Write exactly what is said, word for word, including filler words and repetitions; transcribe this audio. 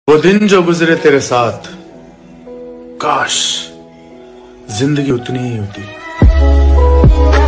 वो दिन जो गुजरे तेरे साथ, काश जिंदगी उतनी ही होती।